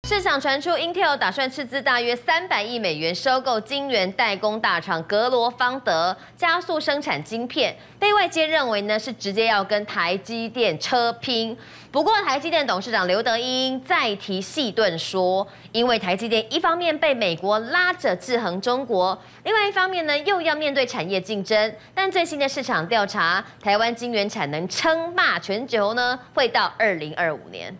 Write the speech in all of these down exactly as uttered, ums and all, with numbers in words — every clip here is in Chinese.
市场传出 Intel 打算斥资大约三百亿美元收购晶圆代工大厂格罗方德，加速生产晶片。被外界认为呢是直接要跟台积电车拼。不过台积电董事长刘德英再提细盾说，因为台积电一方面被美国拉着制衡中国，另外一方面呢又要面对产业竞争。但最新的市场调查，台湾晶圆产能称霸全球呢，会到二零二五年。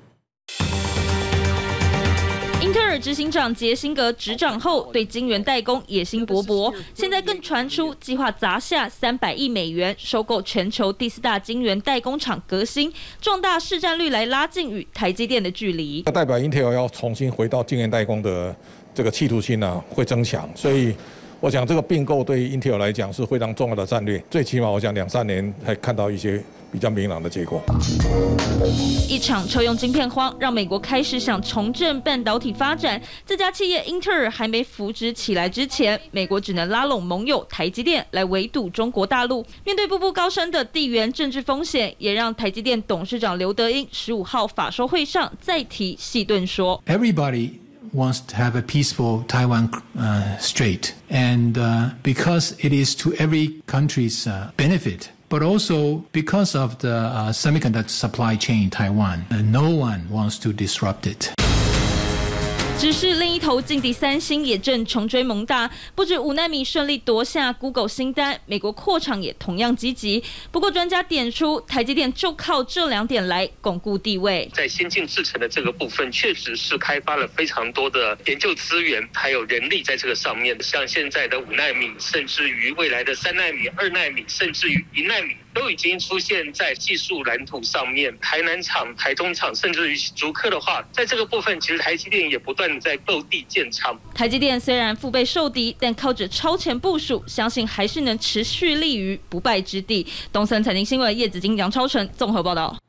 英特尔执行长杰辛格执掌后，对晶圆代工野心勃勃，现在更传出计划砸下三百亿美元收购全球第四大晶圆代工厂革新，壮大市占率来拉近与台积电的距离。 代表 Intel 要重新回到晶圆代工的这个企图心呢、啊，会增强，所以。 我想这个并购对 Intel 来讲是非常重要的战略，最起码我想两三年才看到一些比较明朗的结果。 一场车用晶片荒，让美国开始想重振半导体发展。这家企业英特尔还没扶植起来之前，美国只能拉拢盟友台积电来围堵中国大陆。面对步步高升的地缘政治风险，也让台积电董事长刘德英十五号法说会上再提细盾说 ：“Everybody wants to have a peaceful Taiwan uh, Strait, and uh, because it is to every country's uh, benefit, but also because of the uh, semiconductor supply chain in Taiwan, uh, no one wants to disrupt it. 只是另一头劲敌三星也正重追蒙大，不止五纳米顺利夺下 Google 新单，美国扩厂也同样积极。不过专家点出，台积电就靠这两点来巩固地位。 在先进制程的这个部分，确实是开发了非常多的研究资源，还有人力在这个上面。像现在的五纳米，甚至于未来的三纳米、二纳米，甚至于一纳米。 都已经出现在技术蓝图上面，台南厂、台中厂，甚至于竹科的话，在这个部分，其实台积电也不断在购地建厂。 台积电虽然腹背受敌，但靠着超前部署，相信还是能持续立于不败之地。东森财经新闻叶子金、杨超成综合报道。